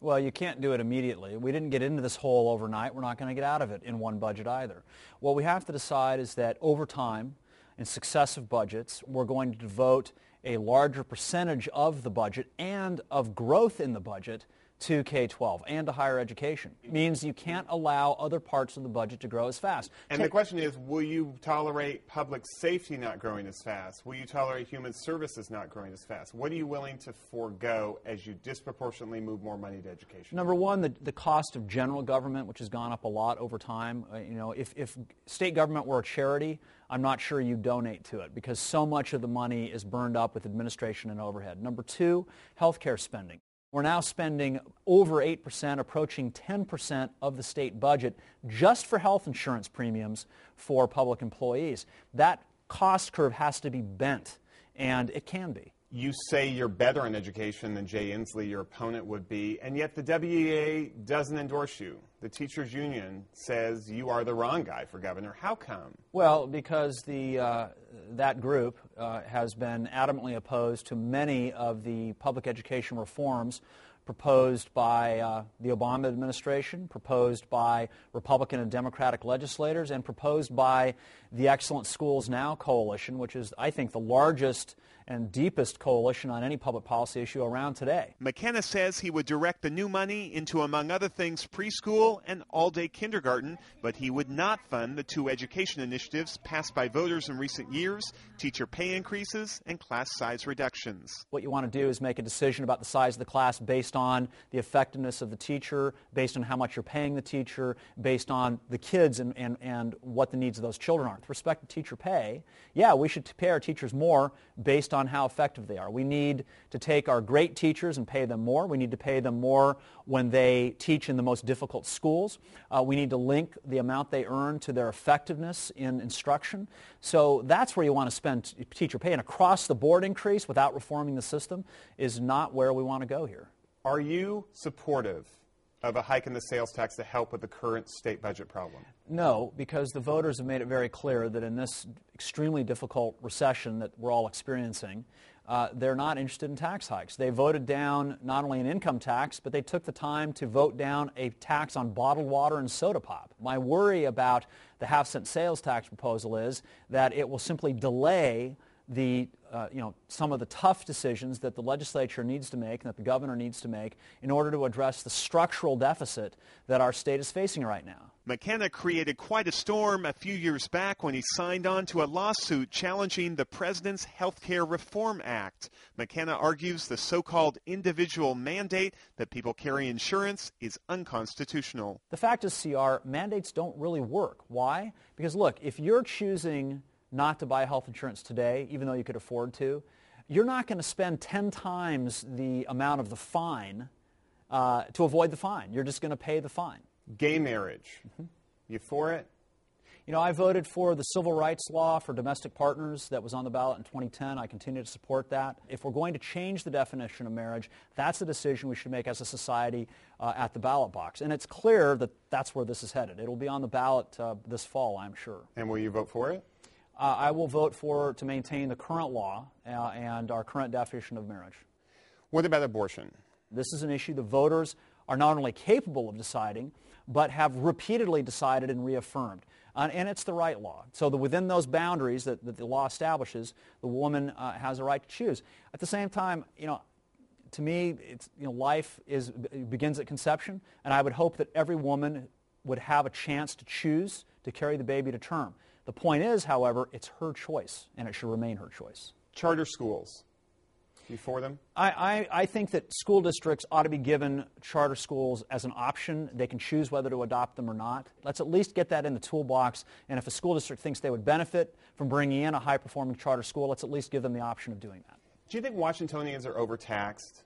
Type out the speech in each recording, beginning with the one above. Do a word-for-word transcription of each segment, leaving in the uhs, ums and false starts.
Well, you can't do it immediately. We didn't get into this hole overnight. We're not going to get out of it in one budget either. What we have to decide is that over time, in successive budgets, we're going to devote a larger percentage of the budget and of growth in the budget to K twelve and to higher education. It means you can't allow other parts of the budget to grow as fast. And the question is, will you tolerate public safety not growing as fast? Will you tolerate human services not growing as fast? What are you willing to forego as you disproportionately move more money to education? Number one, the, the cost of general government, which has gone up a lot over time. Uh, you know, if, if state government were a charity, I'm not sure you donate to it because so much of the money is burned up with administration and overhead. Number two, healthcare spending. We're now spending over eight percent, approaching ten percent of the state budget just for health insurance premiums for public employees. That cost curve has to be bent, and it can be. You say you're better in education than Jay Inslee, your opponent, would be, and yet the W E A doesn't endorse you. The teachers union says you are the wrong guy for governor. How come? Well, because the, uh, that group uh, has been adamantly opposed to many of the public education reforms proposed by uh, the Obama administration, proposed by Republican and Democratic legislators, and proposed by the Excellent Schools Now coalition, which is, I think, the largest and deepest coalition on any public policy issue around today. McKenna says he would direct the new money into, among other things, preschool and all-day kindergarten, but he would not fund the two education initiatives passed by voters in recent years, teacher pay increases and class size reductions. What you want to do is make a decision about the size of the class based on the effectiveness of the teacher, based on how much you're paying the teacher, based on the kids and, and, and what the needs of those children are. With respect to teacher pay, yeah, we should pay our teachers more based on how effective they are. We need to take our great teachers and pay them more. We need to pay them more when they teach in the most difficult schools. Uh, we need to link the amount they earn to their effectiveness in instruction. So that's where you want to spend teacher pay. An across-the-board increase without reforming the system is not where we want to go here. Are you supportive of a hike in the sales tax to help with the current state budget problem? No, because the voters have made it very clear that in this extremely difficult recession that we're all experiencing, uh, they're not interested in tax hikes. They voted down not only an income tax, but they took the time to vote down a tax on bottled water and soda pop. My worry about the half-cent sales tax proposal is that it will simply delay the, uh, you know, some of the tough decisions that the legislature needs to make and that the governor needs to make in order to address the structural deficit that our state is facing right now. McKenna created quite a storm a few years back when he signed on to a lawsuit challenging the president's Health Care Reform Act. McKenna argues the so-called individual mandate that people carry insurance is unconstitutional. The fact is, C R, mandates don't really work. Why? Because, look, if you're choosing not to buy health insurance today, even though you could afford to, you're not going to spend ten times the amount of the fine uh, to avoid the fine. You're just going to pay the fine. Gay marriage. Mm-hmm. You for it? You know, I voted for the civil rights law for domestic partners that was on the ballot in twenty ten. I continue to support that. If we're going to change the definition of marriage, that's a decision we should make as a society uh, at the ballot box. And it's clear that that's where this is headed. It'll be on the ballot uh, this fall, I'm sure. And will you vote for it? Uh, I will vote for to maintain the current law uh, and our current definition of marriage. What about abortion? This is an issue the voters are not only capable of deciding, but have repeatedly decided and reaffirmed. Uh, and it's the right law. So that within those boundaries that, that the law establishes, the woman uh, has a right to choose. At the same time, you know, to me, it's, you know, life is, begins at conception, and I would hope that every woman would have a chance to choose to carry the baby to term. The point is, however, it's her choice, and it should remain her choice. Charter schools. You for them? I, I, I think that school districts ought to be given charter schools as an option. They can choose whether to adopt them or not. Let's at least get that in the toolbox, and if a school district thinks they would benefit from bringing in a high-performing charter school, let's at least give them the option of doing that. Do you think Washingtonians are overtaxed?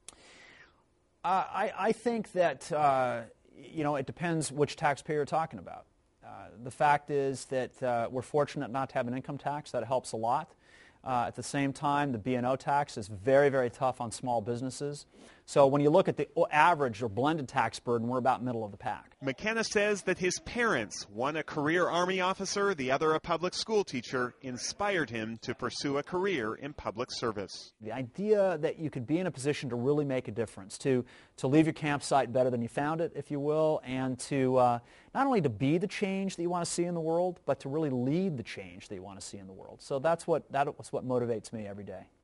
Uh, I, I think that, uh, you know, it depends which taxpayer you're talking about. Uh, the fact is that uh, we're fortunate not to have an income tax. That helps a lot. Uh, at the same time, the B and O tax is very, very tough on small businesses. So when you look at the average or blended tax burden, we're about middle of the pack. McKenna says that his parents, one a career Army officer, the other a public school teacher, inspired him to pursue a career in public service. The idea that you could be in a position to really make a difference, to, to leave your campsite better than you found it, if you will, and to uh, not only to be the change that you want to see in the world, but to really lead the change that you want to see in the world. So that's what, that's what motivates me every day.